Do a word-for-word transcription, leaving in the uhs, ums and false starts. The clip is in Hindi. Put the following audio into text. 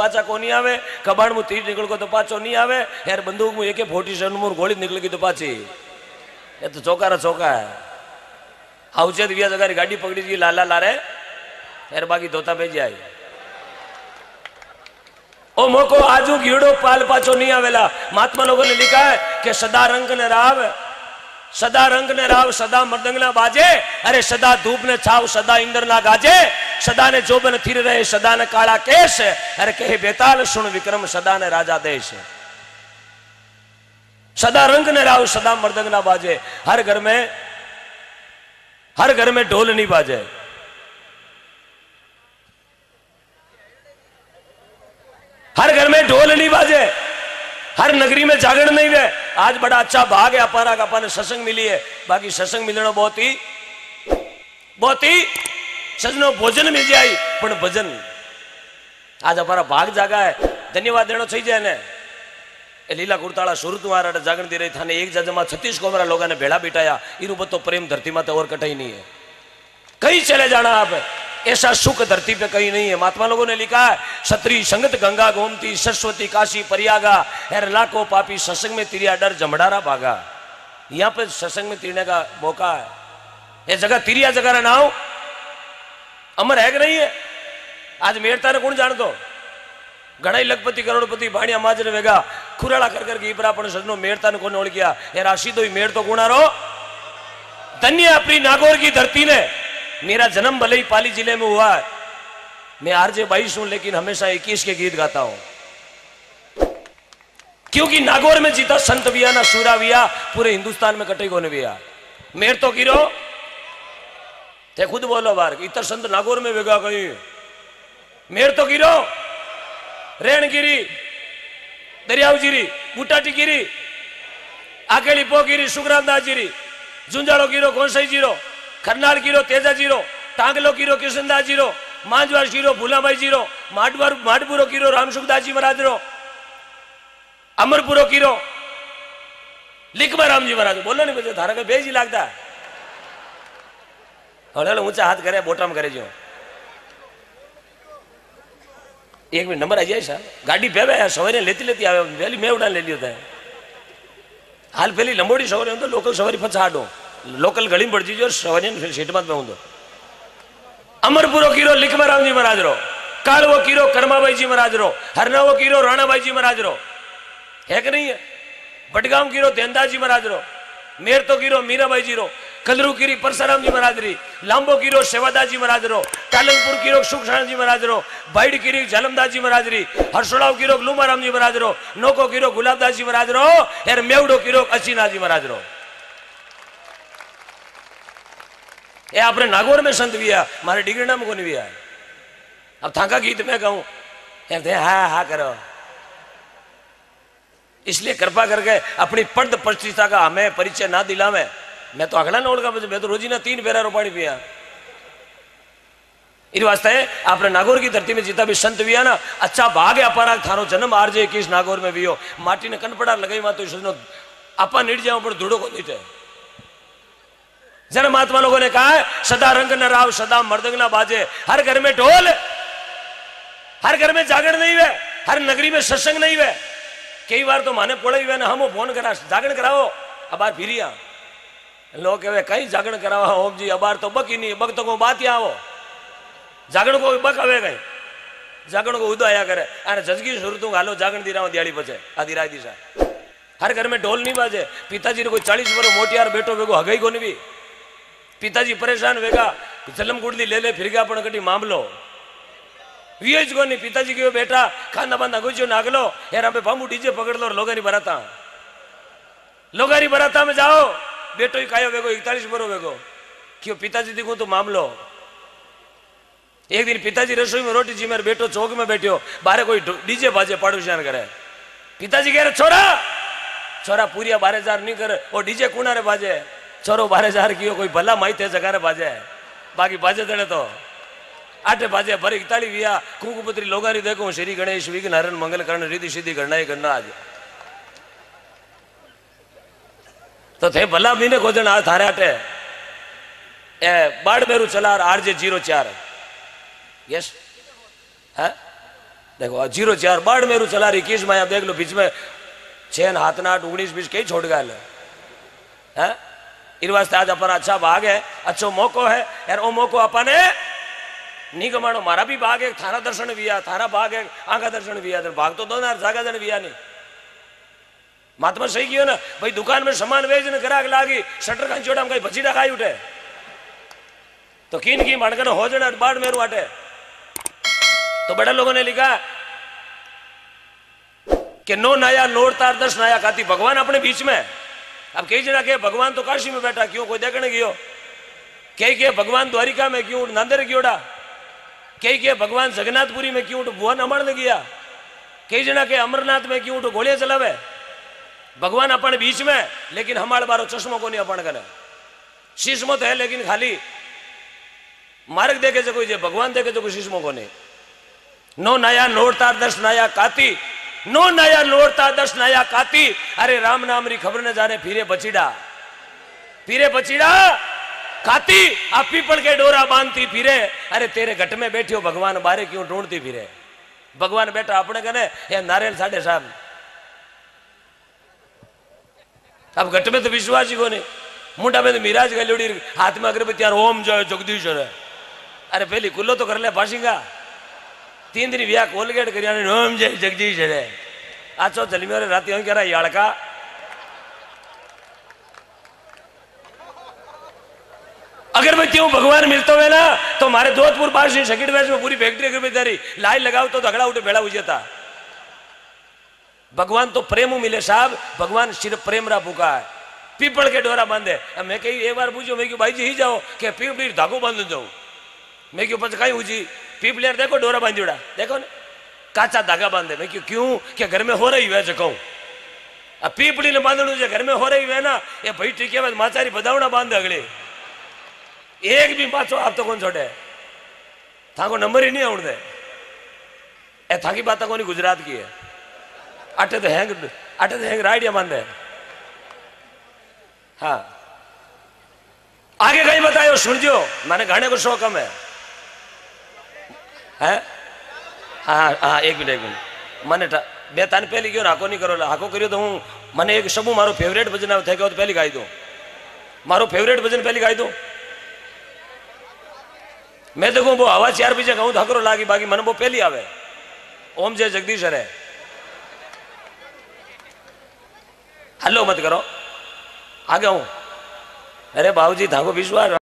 पाचा को नहीं आवे, कबाड़ में तीर निकल को तो पाचो नहीं आवे यार, बंदूक में एक फोर्टी सेवन में गोली निकल गई तो पाची, ये तो चौका चौका है। हाउचे दिव्या जगह गाड़ी पकड़ी थी लाला लारे यार, बाकी धोता भेजी आई ओ मोको आजू कीड़ो पाल पाचो नहीं आवेला। महात्मा लोगों ने लिखा है कि सदा रंग ने राव, सदा रंग ने राव, सदा मृदंग ना बाजे, अरे सदा धूप ने छाव, सदा इंद्र ना गाजे, सदा ने जोबन थिर रहे, सदा ने काला केश, अरे कहे बेताल सुन विक्रम, सदा ने राजा देश। सदा रंग ने राव, सदा मृदंग ना बाजे। हर घर में हर घर में ढोल नहीं बाजे, हर घर में ढोल नहीं बाजे, हर नगरी में जागरण नहीं है। आज बड़ा अच्छा भाग है अपारा का, अपन सत्संग मिली है, बाकी सत्संग मिलना बहुत ही बहुत ही सजनो भोजन मिल जाए पण भजन आज अपारा भाग जागा है। धन्यवाद देना चाहिए ने ए लीला कुर्ताला सुरत मारा जागरण दी रही थाने एक जजमा छत्तीस कोमरा लोगों ने भेड़ा बिठाया, इरू बतो प्रेम धरती में तो और कटाई नहीं है। कहीं चले जाना आप, ऐसा सुख धरती पे कहीं नहीं है। महात्मा लोगों ने लिखा है क्षत्रिय संगत गंगा गोमती सरस्वती काशी परियागा, एर लाखों पापी सत्संग में तिरिया डर जमड़ारा भागा। यहाँ पे सत्संग में तिरने का मौका है। ये जगह तिरिया जगह नाव अमर है कि नहीं है? आज मेरता ने कौन जान दो, घना लखपति करोड़पति भाणिया माजरे वेगा खुराड़ा कर कर ईपरा पण सजनो मेरता ने कौन ओढ़ गया यार, आशी तो मेर तो गुणारो। धन्य अपनी नागौर की धरती ने, मेरा जन्म भले ही पाली जिले में हुआ है, मैं आरजे बाईस हूं लेकिन हमेशा इक्कीस के गीत गाता हूं, क्योंकि नागौर में जीता संत विया ना सूरा विया, पूरे हिंदुस्तान में कटे कोने विया। मेर तो गिरो ते खुद बोलो बार इतर संत नागौर में वेगा कहीं, मेर तो गिरो रेणगिरी दरियावगिरी बूटाटीगिरी आकेली पोगिरी सुखरामदास जीरी झुंझाड़ो गिरो गोसाई जीरो खरनाल गिरो तेजा जीरो टांगलो गिरो कृष्णदास जीरो मांझवार गिरो भूलाबाई जीरो माडवार माडपुरो गिरो रामसुखदास जी महाराज रो अमरपुरो गिरो लिखमा राम जी महाराज बोलो नहीं बचे थारा के बेजी लागता हले ऊंचा हाथ करे बोटाम करे जो एक मिनट नंबर आ जाए सर गाड़ी पे यार सवारी लेती लेती आवे पहली मैं उड़ा ले लियो था हाल पहली लंबोड़ी सवारी हो तो लोकल सवारी फसाडो लोकल गली पड़ जी जो सवारी फिर सीट मत में हूं अमरपुरो कीरो लिखमा राम जी महाराज रो कालवो कीरो कर्माबाई जी महाराज रो हरनावो कीरो राणाबाई जी महाराज रो है कि नहीं है बटगाम कीरो देनदास जी महाराज रो मेर तो कीरो मीराबाई जी रो कलरू कीरी परसाराम जी महाराज री लांबो कीरो सेवादास जी महाराज रो टालनपुर कीरो सुखसाण जी महाराज रो बाइड कीरी जालमदास जी महाराज री हरसोड़ाव कीरो लुमाराम जी महाराज रो नोको कीरो गुलाबदास जी महाराज रो यार मेवड़ो कीरो असीनाथ जी महाराज रो ये आपने नागौर में संत विया मारे डिग्रीना में कौन विया अब थाका गीत में कहूं हा हा करो इसलिए कृपा करके अपनी पद प्रतिष्ठा का हमें परिचय ना दिलावे मैं तो अगला नोड़ का मैं तो रोजी ना तीन बेरा रोपाणी पिया इस वास्ते आपने नागौर की धरती में जितना भी संत भी है ना अच्छा भाग है अपारा थारो जन्म आरजे इक्कीस नागौर में भी हो माटी ने कनपड़ा लगाई मा तो सोचनो आपा निट जाओ पर धूड़ो को नीचे जन महात्मा लोगों ने कहा है सदा रंग न राव सदा मर्दंग ना बाजे हर घर में ढोल हर घर में जागरण नहीं है हर नगरी में सत्संग नहीं है कई बार तो माने पड़े हुए ना हम फोन करा जागरण कराओ अब बार फिरिया लोग कहे कहीं जागरण करावा ओम जी अबार तो बक ही नहीं बक तो को बात ही आओ जागरण को बक आवे कहीं जागरण को उदो आया करे अरे जजगी शुरू तू हालो जागरण दी रहा दिहाड़ी बचे आधी रात दिशा हर घर में ढोल नहीं बाजे पिताजी ने कोई चालीस वर्ष मोटियार बेटो वेगो हगई को नहीं पिताजी परेशान वेगा जलम गुड़ली ले ले फिर गया अपन कटी मामलो वीएच को नहीं पिताजी के बेटा खाना बंदा गुजो नागलो यार अबे बामू डीजे पकड़ लो लोगारी बराता लोगारी बराता में जाओ बेटो ही कायो वेगो इकतालीस बरो वेगो क्यों पिताजी देखो तो मामलो एक दिन पिताजी रसोई में रोटी जी मेरे बेटो चौक में बैठो बारे कोई डीजे बाजे पड़ोसियान करे पिताजी कह रहे छोरा छोरा पूरिया बारह हजार नहीं करे वो डीजे कुना रे बाजे छोरो बारह हजार की कोई भला माई थे जगह बाजे बाकी बाजे देने तो आठे बाजे भर इकतालीस विया कुंकुपत्री लोगारी देखो श्री गणेश विघ्न हरण मंगल करण रिद्धि सिद्धि गणना ही गणना आज तो थे भला महीने को जन थारे आटे ए बाड़ मेरू चला आरजे जीरो चार यस है देखो जीरो चार बाढ़ मेरू चला रही किस में देख लो बीच में छह हाथ नाट उन्नीस बीस कई छोड़ गया है। इन वास्ते आज अपन अच्छा भाग है, अच्छो मौको है यार। वो मौको अपन नहीं कमाणो। मारा भी भाग है, थारा दर्शन भी आ, थारा भाग है आंखा दर्शन भी आ, भाग तो दो ना जागा जन भी आ नहीं। महात्मा सही कियो ना भाई, दुकान में सामान वेच ने ग्राहक लागी शटर का चोड़ा में कहीं भचीड़ा खाई उठे तो किन की मणकन हो जाना बाढ़ मेरू आटे। तो बड़े लोगों ने लिखा कि नो नया नोड़तार दस नया काती। भगवान अपने बीच में। अब कई जना के भगवान तो काशी में बैठा, क्यों कोई देखने गयो। कई के भगवान द्वारिका में क्यों नांदेड़ गयोड़ा। कई के भगवान जगन्नाथपुरी में क्यों भुवन अमर गया। कई जना के अमरनाथ में क्यों गोलियां चलावे। भगवान अपन बीच में, लेकिन हमारे बारो चश्मो को नहीं अपन करे। शीशमो तो है लेकिन खाली मार्ग देखे जो कोई भगवान देखे जो कोई शीशमो को नहीं। नो नया नोड़ता दस नया काती, नो नया नोड़ता दस नया काती। अरे राम नाम री खबर न जाने फिरे बचीड़ा, फिरे बचीड़ा काती। आप पीपल के डोरा बांधती फिरे। अरे तेरे घट में बैठियो भगवान बारे क्यों ढूंढती फिरे। भगवान बैठा अपने कने या नारायण साढ़े साहब। अब घट में तो विश्वास ही को नहीं। मुंडा में तो मिराज गलोड़ी हाथ में अगरबत्ती यार ओम जय जगदीश है। अरे पहली कुल्लो तो कर ले पासिंगा। तीन दिन व्याह कोलगेट कर ओम जय जगदीश है। आचो चली मेरे रात कह रहा याड़का अगरबत्तियों भगवान मिलते हुए ना तो हमारे जोधपुर पास सेकंड वेस्ट में पूरी फैक्ट्री अगरबत्ती लाई लगाओ तो झगड़ा उठे बेड़ा हुई था। भगवान तो प्रेम मिले साहब। भगवान सिर्फ प्रेम रा भूखा है। पीपल के डोरा बांधे। मैं कही एक बार पूछो मैं क्यों भाई जी ही जाओ कि पीपली धागो बांध जाऊं। मैं क्यों पच कहीं हुई पीपली देखो डोरा बांधोड़ा देखो ना काचा धागा बांधे। मैं क्यों क्यों क्या घर में हो रही है कहूं। अब पीपली ने बांधणु जो घर में हो रही है ना ये भाई ठीक है माचारी बदावना बांध अगले एक भी पाचो आप तो कौन छोड़े थाको नंबर ही नहीं आवड़ते। ए थाकी बात को नहीं गुजरात की है। अटे तो हैंग अटे तो हैंग राइडिया बांधे। हाँ आगे कहीं बतायो सुनजो मैंने गाने को शौक कम है। हैं हाँ हाँ एक मिनट एक मिनट मैंने बे तान पहली क्यों हाको नहीं करो हाको करियो तो हूँ मैंने एक सबू मारो फेवरेट भजन थे तो पहली गाई दो मारो फेवरेट भजन पहली गाई दो। मैं देखो वो हवा चार बजे कहूँ धकरो लागी बाकी मन वो पहली आवे ओम जय जगदीश है। हलो मत करो आगे हूं। अरे बाबूजी थाको विश्वास